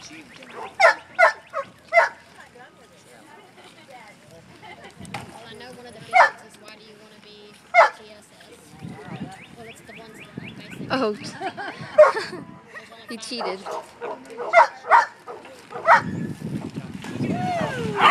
Well, I know one of the physics is why do you want to be TSS? Well, it's the ones that basically. Oh, There's only he five cheated. options.